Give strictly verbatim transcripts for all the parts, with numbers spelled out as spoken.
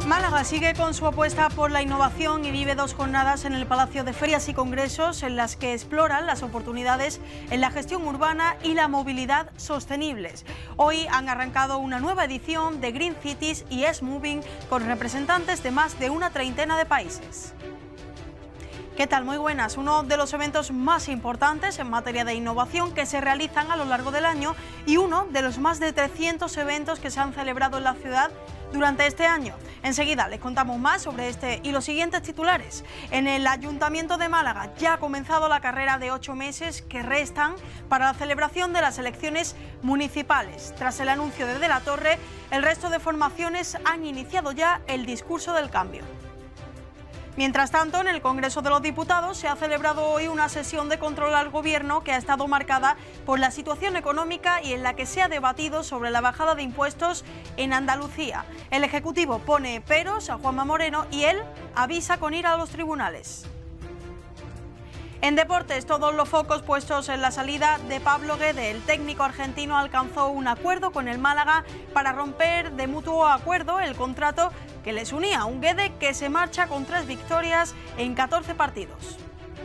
Málaga sigue con su apuesta por la innovación y vive dos jornadas en el Palacio de Ferias y Congresos en las que exploran las oportunidades en la gestión urbana y la movilidad sostenibles. Hoy han arrancado una nueva edición de Green Cities y S Moving con representantes de más de una treintena de países. ¿Qué tal? Muy buenas. Uno de los eventos más importantes en materia de innovación que se realizan a lo largo del año y uno de los más de trescientos eventos que se han celebrado en la ciudad durante este año. Enseguida les contamos más sobre este y los siguientes titulares. En el Ayuntamiento de Málaga ya ha comenzado la carrera de ocho meses que restan para la celebración de las elecciones municipales. Tras el anuncio de De la Torre, el resto de formaciones han iniciado ya el discurso del cambio. Mientras tanto, en el Congreso de los Diputados se ha celebrado hoy una sesión de control al Gobierno que ha estado marcada por la situación económica y en la que se ha debatido sobre la bajada de impuestos en Andalucía. El Ejecutivo pone peros a Juanma Moreno y él avisa con ir a los tribunales. En deportes, todos los focos puestos en la salida de Pablo Guede. El técnico argentino alcanzó un acuerdo con el Málaga para romper de mutuo acuerdo el contrato que les unía. Un Guede que se marcha con tres victorias en catorce partidos.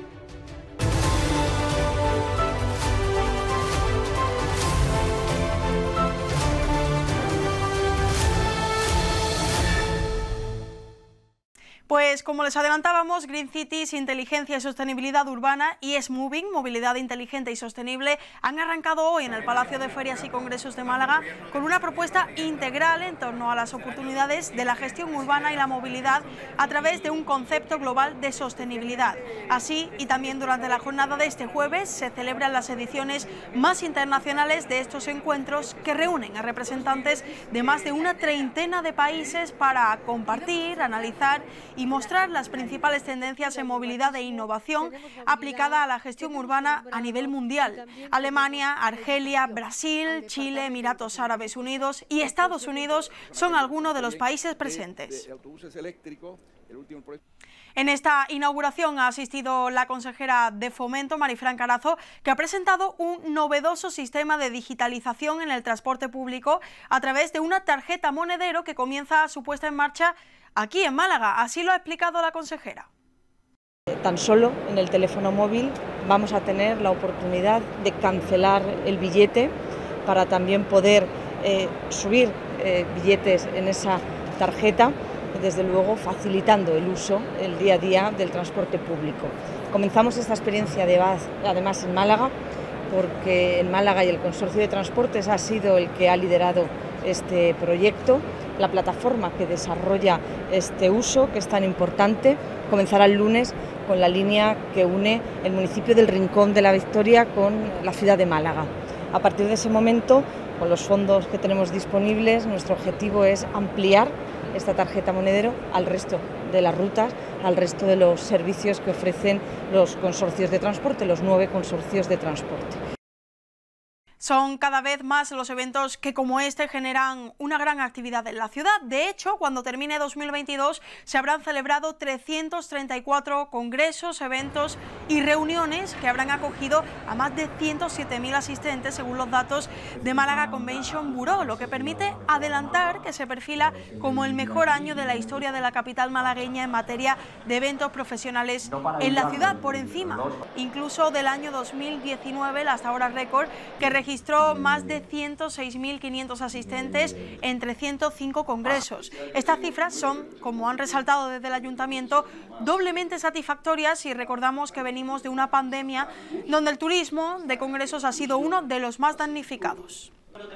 Pues como les adelantábamos, Green Cities, Inteligencia y Sostenibilidad Urbana y S Moving, Movilidad Inteligente y Sostenible, han arrancado hoy en el Palacio de Ferias y Congresos de Málaga con una propuesta integral en torno a las oportunidades de la gestión urbana y la movilidad a través de un concepto global de sostenibilidad. Así, y también durante la jornada de este jueves, se celebran las ediciones más internacionales de estos encuentros que reúnen a representantes de más de una treintena de países para compartir, analizar y mostrar las principales tendencias en movilidad e innovación aplicada a la gestión urbana a nivel mundial. Alemania, Argelia, Brasil, Chile, Emiratos Árabes Unidos y Estados Unidos son algunos de los países presentes. En esta inauguración ha asistido la consejera de Fomento, Marifran Carazo, que ha presentado un novedoso sistema de digitalización en el transporte público a través de una tarjeta monedero que comienza su puesta en marcha aquí en Málaga. Así lo ha explicado la consejera. Tan solo en el teléfono móvil vamos a tener la oportunidad de cancelar el billete para también poder eh, subir eh, billetes en esa tarjeta, desde luego facilitando el uso, el día a día del transporte público. Comenzamos esta experiencia de además en Málaga, porque en Málaga y el Consorcio de Transportes ha sido el que ha liderado este proyecto. La plataforma que desarrolla este uso, que es tan importante, comenzará el lunes con la línea que une el municipio del Rincón de la Victoria con la ciudad de Málaga. A partir de ese momento, con los fondos que tenemos disponibles, nuestro objetivo es ampliar esta tarjeta monedero al resto de las rutas, al resto de los servicios que ofrecen los consorcios de transporte, los nueve consorcios de transporte. Son cada vez más los eventos que como este generan una gran actividad en la ciudad. De hecho, cuando termine dos mil veintidós se habrán celebrado trescientos treinta y cuatro congresos, eventos y reuniones que habrán acogido a más de ciento siete mil asistentes según los datos de Málaga Convention Bureau, lo que permite adelantar que se perfila como el mejor año de la historia de la capital malagueña en materia de eventos profesionales en la ciudad, por encima incluso del año dos mil diecinueve, el hasta ahora récord, que registró registró más de ciento seis mil quinientos asistentes en trescientos cinco congresos. Estas cifras son, como han resaltado desde el Ayuntamiento, doblemente satisfactorias y recordamos que venimos de una pandemia donde el turismo de congresos ha sido uno de los más damnificados.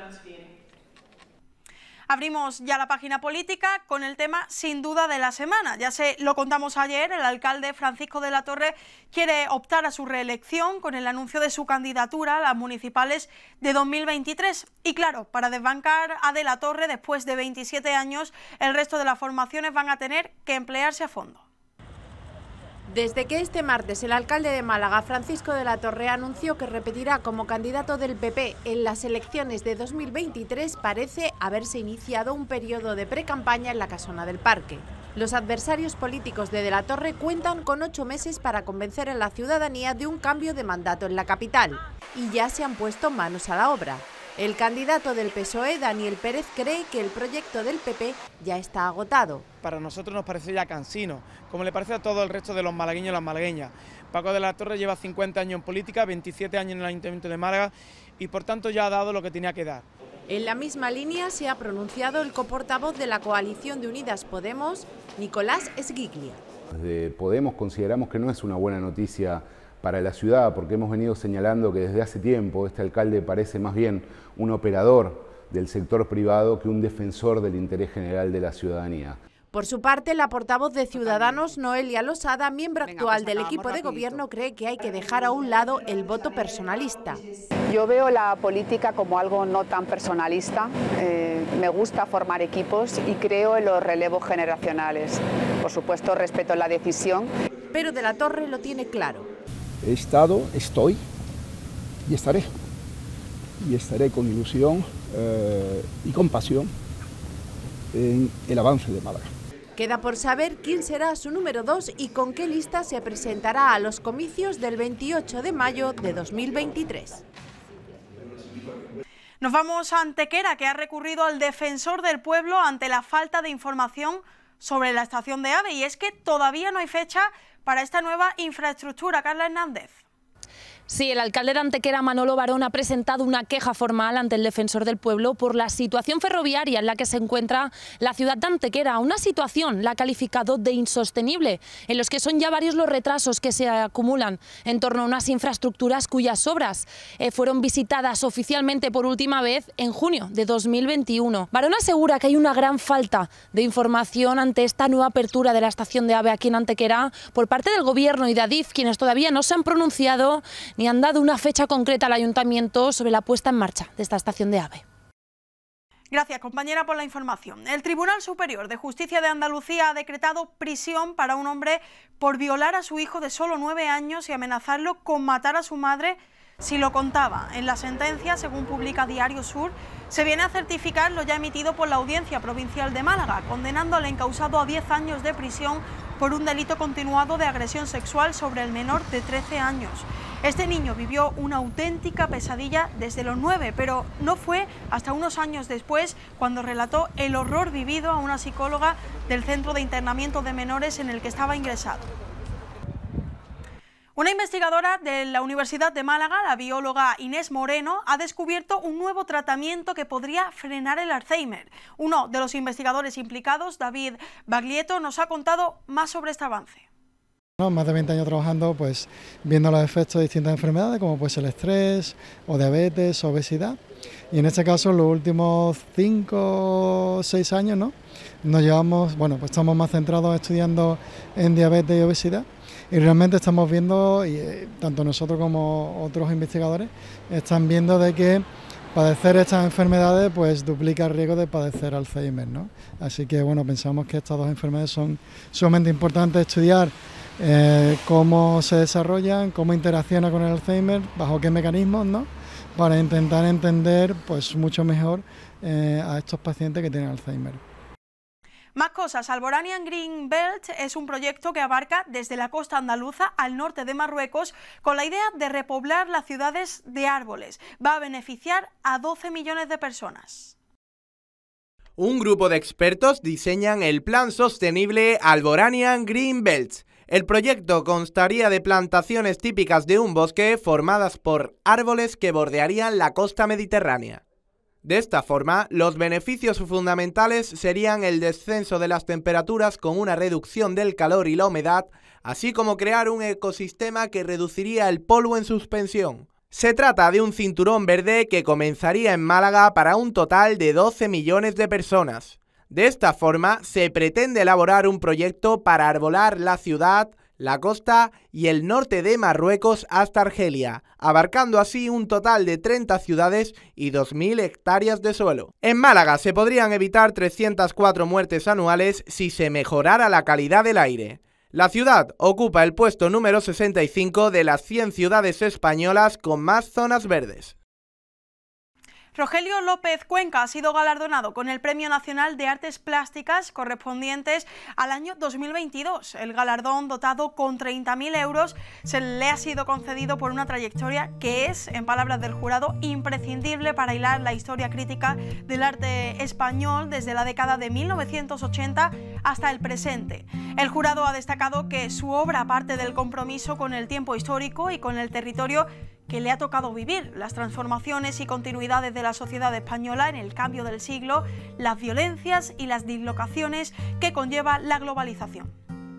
Abrimos ya la página política con el tema sin duda de la semana. Ya se lo contamos ayer, el alcalde Francisco de la Torre quiere optar a su reelección con el anuncio de su candidatura a las municipales de dos mil veintitrés. Y claro, para desbancar a de la Torre después de veintisiete años, el resto de las formaciones van a tener que emplearse a fondo. Desde que este martes el alcalde de Málaga, Francisco de la Torre, anunció que repetirá como candidato del P P en las elecciones de dos mil veintitrés, parece haberse iniciado un periodo de precampaña en la Casona del Parque. Los adversarios políticos de De la Torre cuentan con ocho meses para convencer a la ciudadanía de un cambio de mandato en la capital y ya se han puesto manos a la obra. El candidato del P S O E, Daniel Pérez, cree que el proyecto del P P ya está agotado. Para nosotros nos parece ya cansino, como le parece a todo el resto de los malagueños y las malagueñas. Paco de la Torre lleva cincuenta años en política, veintisiete años en el Ayuntamiento de Málaga y por tanto ya ha dado lo que tenía que dar. En la misma línea se ha pronunciado el coportavoz de la coalición de Unidas Podemos, Nicolás Esguiglia. Desde Podemos consideramos que no es una buena noticia para la ciudad, porque hemos venido señalando que desde hace tiempo este alcalde parece más bien un operador del sector privado que un defensor del interés general de la ciudadanía. Por su parte, la portavoz de Ciudadanos, Noelia Losada, miembro actual del equipo de gobierno, cree que hay que dejar a un lado el voto personalista. Yo veo la política como algo no tan personalista, eh, me gusta formar equipos y creo en los relevos generacionales. Por supuesto, respeto la decisión. Pero de la Torre lo tiene claro. He estado, estoy y estaré. Y estaré con ilusión eh, y con pasión en el avance de Málaga. Queda por saber quién será su número dos y con qué lista se presentará a los comicios del veintiocho de mayo de dos mil veintitrés. Nos vamos a Antequera, que ha recurrido al defensor del pueblo ante la falta de información sobre la estación de AVE, y es que todavía no hay fecha para esta nueva infraestructura. Carla Hernández. Sí, el alcalde de Antequera, Manolo Barón, ha presentado una queja formal ante el defensor del pueblo por la situación ferroviaria en la que se encuentra la ciudad de Antequera. Una situación la ha calificado de insostenible, en los que son ya varios los retrasos que se acumulan en torno a unas infraestructuras cuyas obras eh, fueron visitadas oficialmente por última vez en junio de dos mil veintiuno. Barón asegura que hay una gran falta de información ante esta nueva apertura de la estación de AVE aquí en Antequera por parte del Gobierno y de Adif, quienes todavía no se han pronunciado ni han dado una fecha concreta al Ayuntamiento sobre la puesta en marcha de esta estación de AVE. Gracias, compañera, por la información. El Tribunal Superior de Justicia de Andalucía ha decretado prisión para un hombre por violar a su hijo de solo nueve años y amenazarlo con matar a su madre si lo contaba. En la sentencia, según publica Diario Sur, se viene a certificar lo ya emitido por la Audiencia Provincial de Málaga, condenando al encausado a diez años de prisión por un delito continuado de agresión sexual sobre el menor de trece años. Este niño vivió una auténtica pesadilla desde los nueve, pero no fue hasta unos años después cuando relató el horror vivido a una psicóloga del centro de internamiento de menores en el que estaba ingresado. Una investigadora de la Universidad de Málaga, la bióloga Inés Moreno, ha descubierto un nuevo tratamiento que podría frenar el Alzheimer. Uno de los investigadores implicados, David Baglietto, nos ha contado más sobre este avance. No, más de veinte años trabajando, pues viendo los efectos de distintas enfermedades como pues el estrés o diabetes o obesidad, y en este caso los últimos cinco o seis años, ¿no? Nos llevamos, bueno, pues estamos más centrados estudiando en diabetes y obesidad, y realmente estamos viendo, y eh, tanto nosotros como otros investigadores están viendo de que padecer estas enfermedades pues duplica el riesgo de padecer Alzheimer, ¿no? Así que bueno, pensamos que estas dos enfermedades son sumamente importantes estudiar. Eh, cómo se desarrollan, cómo interacciona con el Alzheimer, bajo qué mecanismos, ¿no? Para intentar entender pues mucho mejor eh, a estos pacientes que tienen Alzheimer. Más cosas. Alboranian Green Belt es un proyecto que abarca desde la costa andaluza al norte de Marruecos con la idea de repoblar las ciudades de árboles. Va a beneficiar a doce millones de personas. Un grupo de expertos diseñan el plan sostenible Alboranian Green Belt. El proyecto constaría de plantaciones típicas de un bosque formadas por árboles que bordearían la costa mediterránea. De esta forma, los beneficios fundamentales serían el descenso de las temperaturas con una reducción del calor y la humedad, así como crear un ecosistema que reduciría el polvo en suspensión. Se trata de un cinturón verde que comenzaría en Málaga para un total de doce millones de personas. De esta forma, se pretende elaborar un proyecto para arbolar la ciudad, la costa y el norte de Marruecos hasta Argelia, abarcando así un total de treinta ciudades y dos mil hectáreas de suelo. En Málaga se podrían evitar trescientas cuatro muertes anuales si se mejorara la calidad del aire. La ciudad ocupa el puesto número sesenta y cinco de las cien ciudades españolas con más zonas verdes. Rogelio López Cuenca ha sido galardonado con el Premio Nacional de Artes Plásticas correspondientes al año dos mil veintidós. El galardón, dotado con treinta mil euros, se le ha sido concedido por una trayectoria que es, en palabras del jurado, imprescindible para hilar la historia crítica del arte español desde la década de mil novecientos ochenta hasta el presente. El jurado ha destacado que su obra parte del compromiso con el tiempo histórico y con el territorio que le ha tocado vivir, las transformaciones y continuidades de la sociedad española en el cambio del siglo, las violencias y las dislocaciones que conlleva la globalización.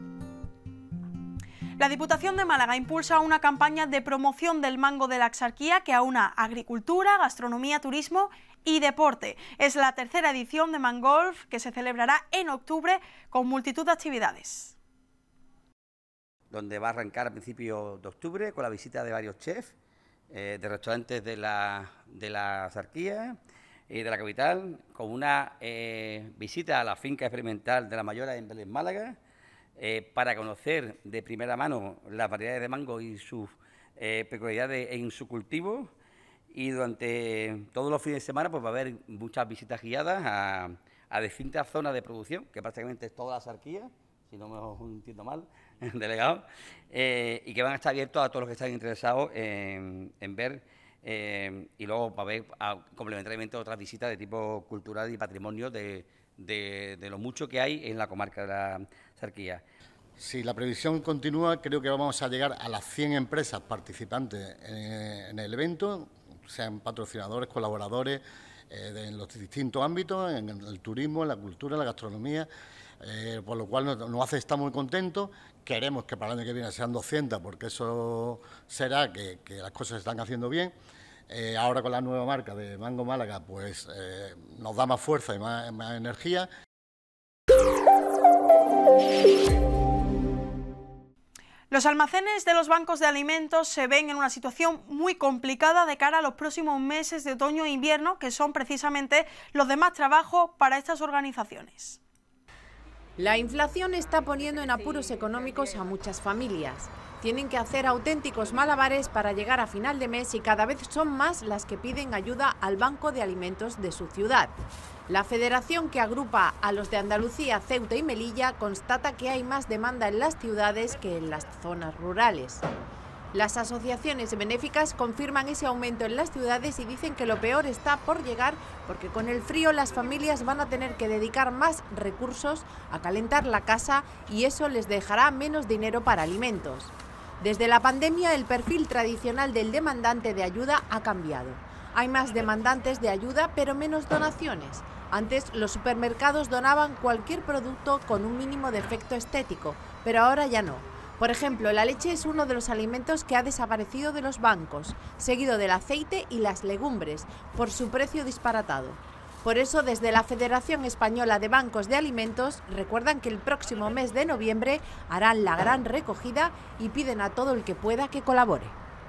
La Diputación de Málaga impulsa una campaña de promoción del mango de la Axarquía que aúna agricultura, gastronomía, turismo y deporte. Es la tercera edición de Mangolf, que se celebrará en octubre con multitud de actividades. Donde va a arrancar a principios de octubre con la visita de varios chefs eh, de restaurantes de la, de la Axarquía y de la capital, con una eh, visita a la finca experimental de la Mayora en Vélez, Málaga, eh, para conocer de primera mano las variedades de mango y sus eh, peculiaridades en su cultivo. Y durante todos los fines de semana pues va a haber muchas visitas guiadas a, a distintas zonas de producción, que prácticamente es toda la Axarquía, si no me entiendo mal, delegado, eh, y que van a estar abiertos a todos los que están interesados en, en ver, eh, y luego va a haber a, complementariamente otras visitas de tipo cultural y patrimonio de, de, de lo mucho que hay en la comarca de la Axarquía. Si la previsión continúa, creo que vamos a llegar a las cien empresas participantes en, en el evento, sean patrocinadores, colaboradores, eh, de, en los distintos ámbitos, en el turismo, en la cultura, en la gastronomía. Eh, por lo cual nos, nos hace estar muy contentos. Queremos que para el año que viene sean doscientas, porque eso será que, que las cosas se están haciendo bien. Eh, ahora con la nueva marca de Mango Málaga, pues eh, nos da más fuerza y más, más energía. Los almacenes de los bancos de alimentos se ven en una situación muy complicada de cara a los próximos meses de otoño e invierno, que son precisamente los de más trabajo para estas organizaciones. La inflación está poniendo en apuros económicos a muchas familias. Tienen que hacer auténticos malabares para llegar a final de mes y cada vez son más las que piden ayuda al Banco de Alimentos de su ciudad. La federación que agrupa a los de Andalucía, Ceuta y Melilla constata que hay más demanda en las ciudades que en las zonas rurales. Las asociaciones benéficas confirman ese aumento en las ciudades y dicen que lo peor está por llegar porque con el frío las familias van a tener que dedicar más recursos a calentar la casa y eso les dejará menos dinero para alimentos. Desde la pandemia el perfil tradicional del demandante de ayuda ha cambiado. Hay más demandantes de ayuda pero menos donaciones. Antes los supermercados donaban cualquier producto con un mínimo de efecto estético, pero ahora ya no. Por ejemplo, la leche es uno de los alimentos que ha desaparecido de los bancos, seguido del aceite y las legumbres, por su precio disparatado. Por eso, desde la Federación Española de Bancos de Alimentos, recuerdan que el próximo mes de noviembre harán la gran recogida y piden a todo el que pueda que colabore.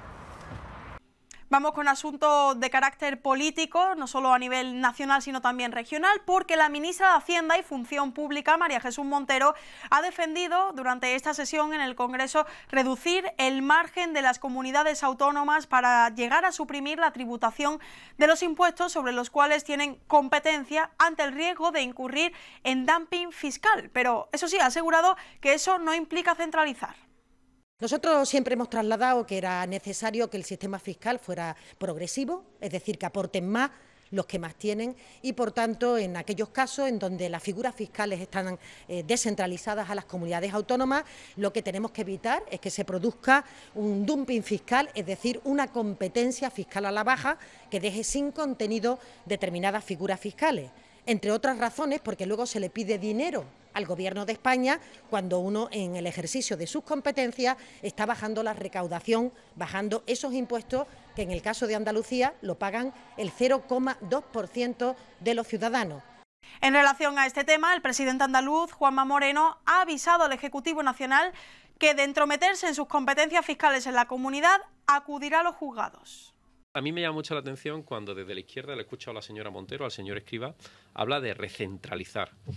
Vamos con asuntos de carácter político, no solo a nivel nacional, sino también regional, porque la ministra de Hacienda y Función Pública, María Jesús Montero, ha defendido durante esta sesión en el Congreso reducir el margen de las comunidades autónomas para llegar a suprimir la tributación de los impuestos sobre los cuales tienen competencia ante el riesgo de incurrir en dumping fiscal. Pero eso sí, ha asegurado que eso no implica centralizar. Nosotros siempre hemos trasladado que era necesario que el sistema fiscal fuera progresivo, es decir, que aporten más los que más tienen y, por tanto, en aquellos casos en donde las figuras fiscales están eh, descentralizadas a las comunidades autónomas, lo que tenemos que evitar es que se produzca un dumping fiscal, es decir, una competencia fiscal a la baja que deje sin contenido determinadas figuras fiscales. Entre otras razones, porque luego se le pide dinero al Gobierno de España cuando uno en el ejercicio de sus competencias está bajando la recaudación, bajando esos impuestos que en el caso de Andalucía lo pagan el cero coma dos por ciento de los ciudadanos. En relación a este tema, el presidente andaluz, Juanma Moreno, ha avisado al Ejecutivo Nacional que de entrometerse en sus competencias fiscales en la comunidad acudirá a los juzgados. A mí me llama mucho la atención cuando desde la izquierda le he escuchado a la señora Montero, al señor Escrivá, habla de recentralizar.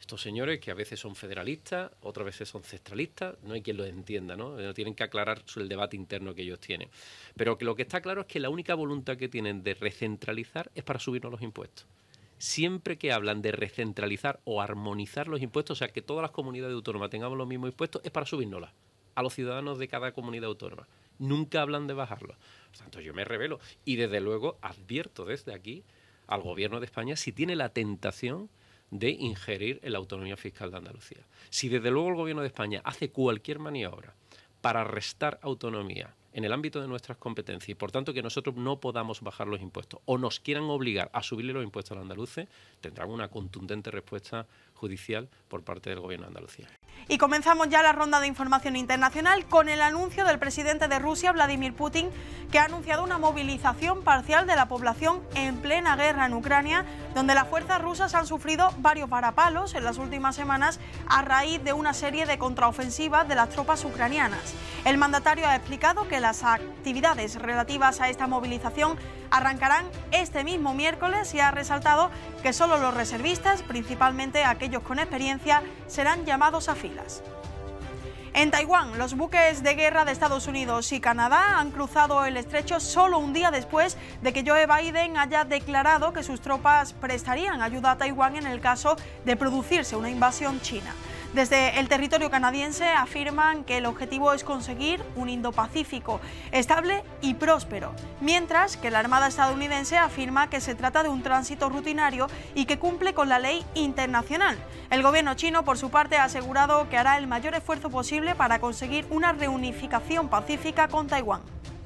Estos señores que a veces son federalistas, otras veces son centralistas, no hay quien los entienda, ¿no? Tienen que aclarar el debate interno que ellos tienen. Pero que lo que está claro es que la única voluntad que tienen de recentralizar es para subirnos los impuestos. Siempre que hablan de recentralizar o armonizar los impuestos, o sea, que todas las comunidades autónomas tengamos los mismos impuestos, es para subírnoslas a los ciudadanos de cada comunidad autónoma. Nunca hablan de bajarlos. Por tanto, yo me revelo y desde luego advierto desde aquí al Gobierno de España si tiene la tentación de ingerir en la autonomía fiscal de Andalucía. Si desde luego el Gobierno de España hace cualquier maniobra para restar autonomía en el ámbito de nuestras competencias y por tanto que nosotros no podamos bajar los impuestos o nos quieran obligar a subirle los impuestos a los andaluces, tendrán una contundente respuesta judicial por parte del Gobierno de Andalucía. Y comenzamos ya la ronda de información internacional con el anuncio del presidente de Rusia, Vladimir Putin, que ha anunciado una movilización parcial de la población en plena guerra en Ucrania, donde las fuerzas rusas han sufrido varios varapalos en las últimas semanas a raíz de una serie de contraofensivas de las tropas ucranianas. El mandatario ha explicado que las actividades relativas a esta movilización arrancarán este mismo miércoles y ha resaltado que solo los reservistas, principalmente aquellos con experiencia, serán llamados a filas. En Taiwán, los buques de guerra de Estados Unidos y Canadá han cruzado el estrecho solo un día después de que Joe Biden haya declarado que sus tropas prestarían ayuda a Taiwán en el caso de producirse una invasión china. Desde el territorio canadiense afirman que el objetivo es conseguir un Indo-Pacífico estable y próspero, mientras que la Armada estadounidense afirma que se trata de un tránsito rutinario y que cumple con la ley internacional. El gobierno chino, por su parte, ha asegurado que hará el mayor esfuerzo posible para conseguir una reunificación pacífica con Taiwán.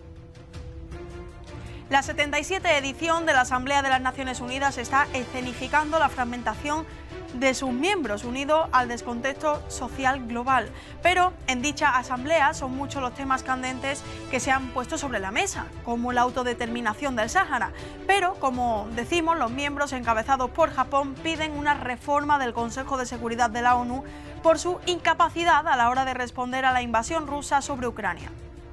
La setenta y siete edición de la Asamblea de las Naciones Unidas está escenificando la fragmentación de sus miembros, unido al descontexto social global. Pero en dicha asamblea son muchos los temas candentes que se han puesto sobre la mesa, como la autodeterminación del Sáhara. Pero, como decimos, los miembros encabezados por Japón piden una reforma del Consejo de Seguridad de la ONU por su incapacidad a la hora de responder a la invasión rusa sobre Ucrania.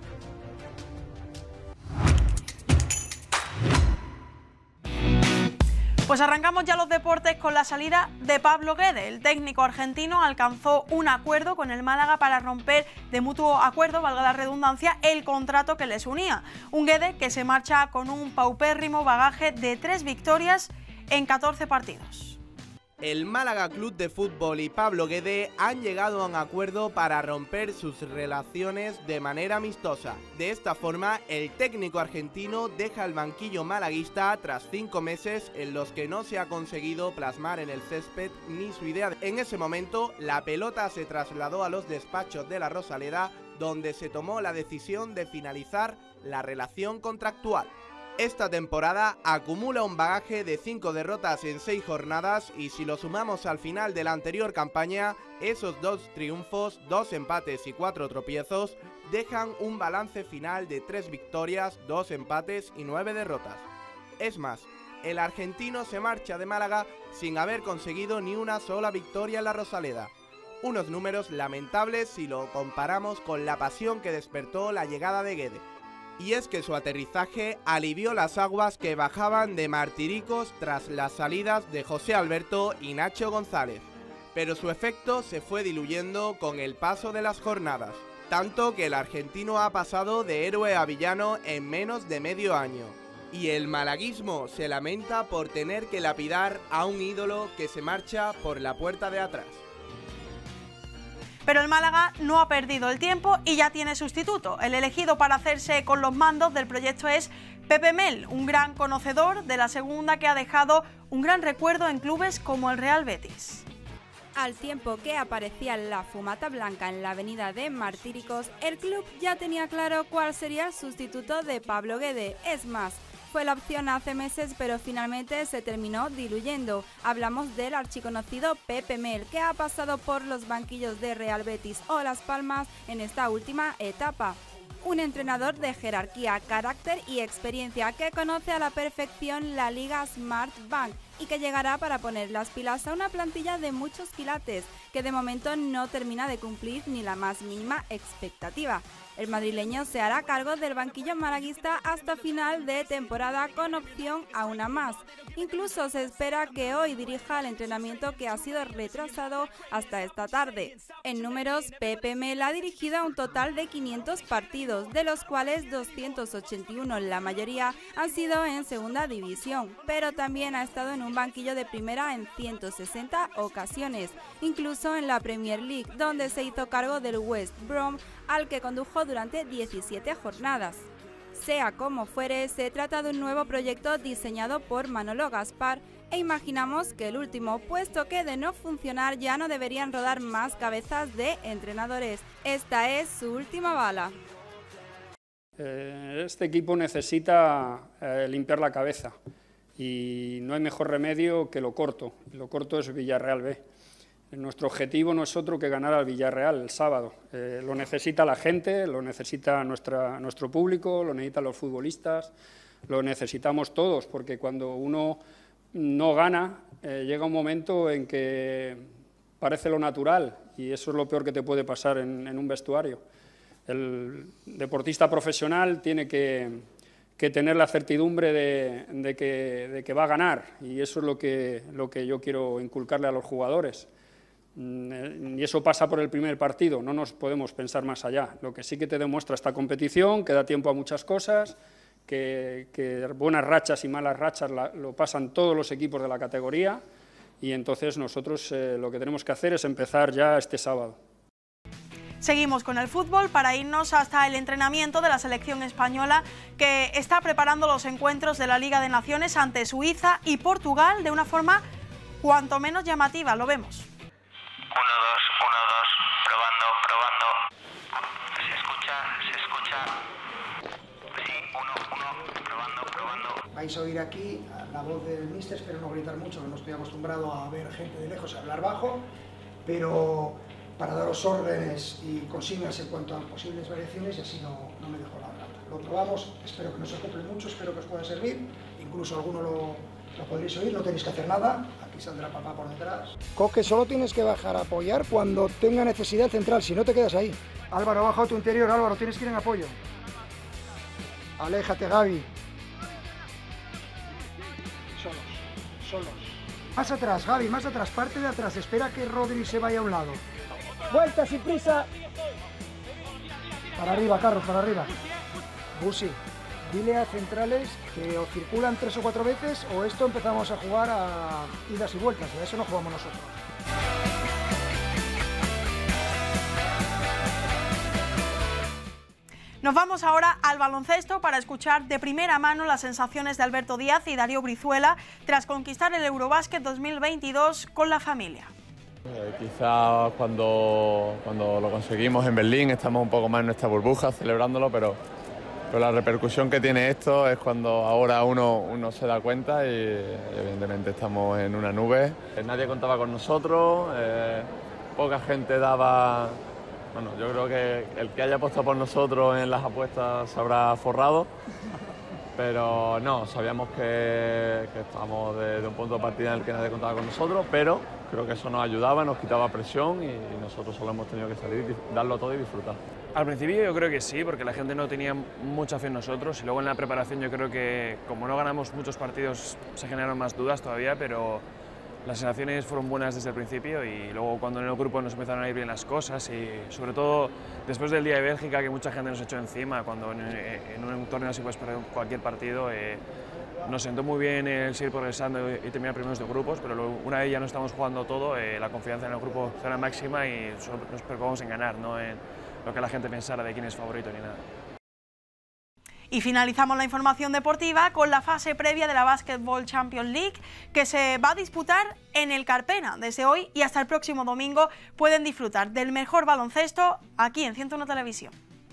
Pues arrancamos ya los deportes con la salida de Pablo Guede. El técnico argentino alcanzó un acuerdo con el Málaga para romper de mutuo acuerdo, valga la redundancia, el contrato que les unía. Un Guede que se marcha con un paupérrimo bagaje de tres victorias en catorce partidos. El Málaga Club de Fútbol y Pablo Guede han llegado a un acuerdo para romper sus relaciones de manera amistosa. De esta forma, el técnico argentino deja el banquillo malaguista tras cinco meses en los que no se ha conseguido plasmar en el césped ni su idea. En ese momento, la pelota se trasladó a los despachos de la Rosaleda, donde se tomó la decisión de finalizar la relación contractual. Esta temporada acumula un bagaje de cinco derrotas en seis jornadas y si lo sumamos al final de la anterior campaña, esos dos triunfos, dos empates y cuatro tropiezos dejan un balance final de tres victorias, dos empates y nueve derrotas. Es más, el argentino se marcha de Málaga sin haber conseguido ni una sola victoria en la Rosaleda. Unos números lamentables si lo comparamos con la pasión que despertó la llegada de Guede. Y es que su aterrizaje alivió las aguas que bajaban de Martiricos tras las salidas de José Alberto y Nacho González. Pero su efecto se fue diluyendo con el paso de las jornadas, tanto que el argentino ha pasado de héroe a villano en menos de medio año. Y el malaguismo se lamenta por tener que lapidar a un ídolo que se marcha por la puerta de atrás. Pero el Málaga no ha perdido el tiempo y ya tiene sustituto. El elegido para hacerse con los mandos del proyecto es Pepe Mel, un gran conocedor de la segunda que ha dejado un gran recuerdo en clubes como el Real Betis. Al tiempo que aparecía la fumata blanca en la avenida de Martíricos, el club ya tenía claro cuál sería el sustituto de Pablo Guede. Es más, fue la opción hace meses, pero finalmente se terminó diluyendo. Hablamos del archiconocido Pepe Mel, que ha pasado por los banquillos de Real Betis o Las Palmas en esta última etapa. Un entrenador de jerarquía, carácter y experiencia que conoce a la perfección la Liga Smart Bank y que llegará para poner las pilas a una plantilla de muchos quilates que de momento no termina de cumplir ni la más mínima expectativa. El madrileño se hará cargo del banquillo malaguista hasta final de temporada con opción a una más. Incluso se espera que hoy dirija el entrenamiento que ha sido retrasado hasta esta tarde. En números, Pepe Mel ha dirigido a un total de quinientos partidos, de los cuales doscientos ochenta y uno, la mayoría, han sido en segunda división, pero también ha estado en un banquillo de primera en ciento sesenta ocasiones, incluso en la Premier League, donde se hizo cargo del West Brom, al que condujo durante diecisiete jornadas. Sea como fuere, se trata de un nuevo proyecto diseñado por Manolo Gaspar e imaginamos que el último, puesto que de no funcionar ya no deberían rodar más cabezas de entrenadores. Esta es su última bala. Eh, este equipo necesita eh, limpiar la cabeza y no hay mejor remedio que lo corto. Lo corto es Villarreal B. Nuestro objetivo no es otro que ganar al Villarreal el sábado. Eh, lo necesita la gente, lo necesita nuestra, nuestro público, lo necesitan los futbolistas, lo necesitamos todos, porque cuando uno no gana, eh, llega un momento en que parece lo natural y eso es lo peor que te puede pasar en, en un vestuario. El deportista profesional tiene que, que tener la certidumbre de, de, que, de que va a ganar y eso es lo que, lo que yo quiero inculcarle a los jugadores. Y eso pasa por el primer partido, no nos podemos pensar más allá. Lo que sí que te demuestra esta competición, que da tiempo a muchas cosas, que, que buenas rachas y malas rachas la, lo pasan todos los equipos de la categoría y entonces nosotros eh, lo que tenemos que hacer es empezar ya este sábado. Seguimos con el fútbol para irnos hasta el entrenamiento de la selección española que está preparando los encuentros de la Liga de Naciones ante Suiza y Portugal de una forma cuanto menos llamativa, lo vemos. uno, dos, uno, dos, probando, probando. ¿Se escucha? ¿Se escucha? Sí, uno, uno, probando, probando. Vais a oír aquí la voz del míster, espero no gritar mucho, que no estoy acostumbrado a ver gente de lejos y hablar bajo, pero para daros órdenes y consignas en cuanto a posibles variaciones y así no, no me dejo la garganta. Lo probamos, espero que no se acople mucho, espero que os pueda servir, incluso alguno lo... Lo podréis oír, no tenéis que hacer nada, aquí saldrá papá por detrás. Coque, solo tienes que bajar a apoyar cuando tenga necesidad central, si no te quedas ahí. Álvaro, baja a tu interior, Álvaro, tienes que ir en apoyo. Aléjate, Gaby. Solos, solos. Más atrás, Gaby, más atrás, parte de atrás, espera que Rodri se vaya a un lado. Vuelta sin prisa. Para arriba, Carlos, para arriba. Busi. Dile a centrales que o circulan tres o cuatro veces o esto empezamos a jugar a idas y vueltas, y a eso no jugamos nosotros. Nos vamos ahora al baloncesto para escuchar de primera mano las sensaciones de Alberto Díaz y Darío Brizuela tras conquistar el Eurobásquet dos mil veintidós con la familia. Eh, quizás cuando, cuando lo conseguimos en Berlín estamos un poco más en nuestra burbuja celebrándolo, pero, pero la repercusión que tiene esto es cuando ahora uno, uno se da cuenta y evidentemente estamos en una nube. Nadie contaba con nosotros, eh, poca gente daba... Bueno, yo creo que el que haya apostado por nosotros en las apuestas se habrá forrado, pero no, sabíamos que, que estábamos de, de un punto de partida en el que nadie contaba con nosotros, pero creo que eso nos ayudaba, nos quitaba presión y, y nosotros solo hemos tenido que salir, darlo todo y disfrutar. Al principio yo creo que sí, porque la gente no tenía mucha fe en nosotros, y luego en la preparación yo creo que como no ganamos muchos partidos se generaron más dudas todavía, pero las sensaciones fueron buenas desde el principio y luego cuando en el grupo nos empezaron a ir bien las cosas y sobre todo después del día de Bélgica que mucha gente nos echó encima, cuando en, en un torneo así puedes perder cualquier partido, eh, nos sentó muy bien el seguir progresando y terminar primeros de grupos, pero luego, una vez ya no estamos jugando todo, eh, la confianza en el grupo será máxima y solo nos preocupamos en ganar, no en lo que la gente pensara de quién es favorito ni nada. Y finalizamos la información deportiva con la fase previa de la Basketball Champions League que se va a disputar en el Carpena. Desde hoy y hasta el próximo domingo pueden disfrutar del mejor baloncesto aquí en ciento uno Televisión.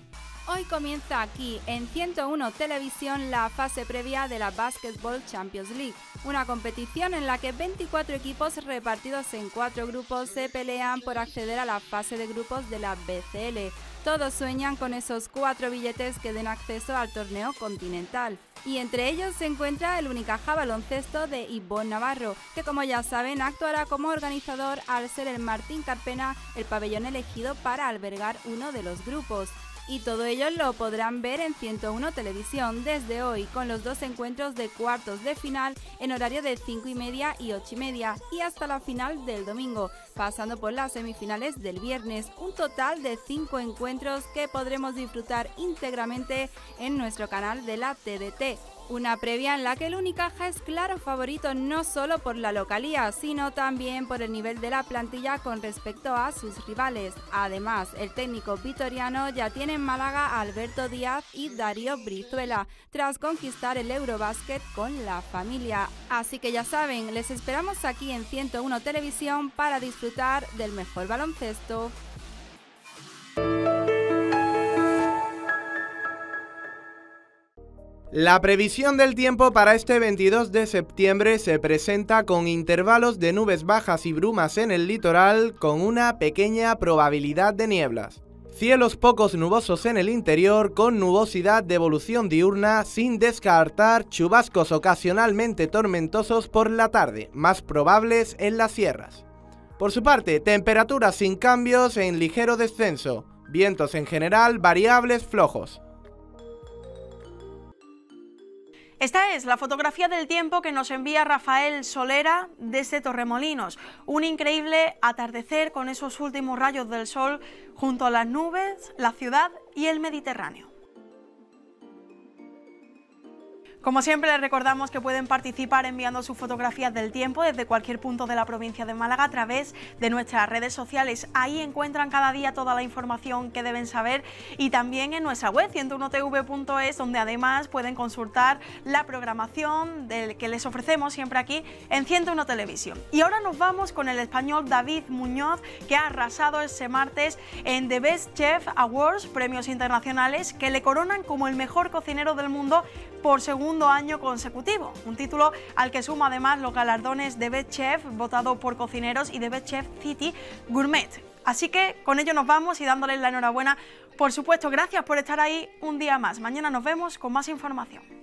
Hoy comienza aquí, en ciento uno Televisión, la fase previa de la Basketball Champions League, una competición en la que veinticuatro equipos repartidos en cuatro grupos se pelean por acceder a la fase de grupos de la B C L. Todos sueñan con esos cuatro billetes que den acceso al torneo continental. Y entre ellos se encuentra el Unicaja Baloncesto de Ivonne Navarro, que como ya saben actuará como organizador al ser el Martín Carpena el pabellón elegido para albergar uno de los grupos. Y todo ello lo podrán ver en ciento uno Televisión desde hoy, con los dos encuentros de cuartos de final en horario de cinco y media y ocho y media y hasta la final del domingo, pasando por las semifinales del viernes, un total de cinco encuentros que podremos disfrutar íntegramente en nuestro canal de la T D T. Una previa en la que el Unicaja es claro favorito no solo por la localía, sino también por el nivel de la plantilla con respecto a sus rivales. Además, el técnico vitoriano ya tiene en Málaga a Alberto Díaz y Darío Brizuela, tras conquistar el Eurobásquet con la familia. Así que ya saben, les esperamos aquí en ciento uno Televisión para disfrutar del mejor baloncesto. La previsión del tiempo para este veintidós de septiembre se presenta con intervalos de nubes bajas y brumas en el litoral, con una pequeña probabilidad de nieblas. Cielos pocos nubosos en el interior, con nubosidad de evolución diurna, sin descartar chubascos ocasionalmente tormentosos por la tarde, más probables en las sierras. Por su parte, temperaturas sin cambios en ligero descenso, vientos en general variables flojos. Esta es la fotografía del tiempo que nos envía Rafael Solera desde Torremolinos. Un increíble atardecer con esos últimos rayos del sol junto a las nubes, la ciudad y el Mediterráneo. Como siempre, les recordamos que pueden participar enviando sus fotografías del tiempo desde cualquier punto de la provincia de Málaga a través de nuestras redes sociales. Ahí encuentran cada día toda la información que deben saber y también en nuestra web ciento uno T V punto es, donde además pueden consultar la programación del que les ofrecemos siempre aquí en ciento uno Televisión. Y ahora nos vamos con el español David Muñoz, que ha arrasado este martes en The Best Chef Awards, premios internacionales que le coronan como el mejor cocinero del mundo por segundo año consecutivo, un título al que suma además los galardones de Best Chef votado por cocineros y de Best Chef City Gourmet. Así que con ello nos vamos y dándoles la enhorabuena. Por supuesto, gracias por estar ahí un día más. Mañana nos vemos con más información.